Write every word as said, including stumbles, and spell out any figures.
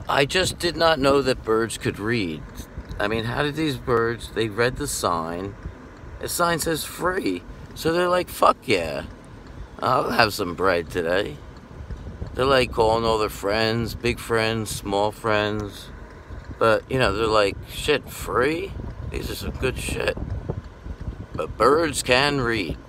I just did not know that birds could read. I mean, how did these birds, they read the sign. The sign says free. So they're like, fuck yeah. I'll have some bread today. They're like calling all their friends, big friends, small friends. But, you know, they're like, shit, free? These are some good shit. But birds can read.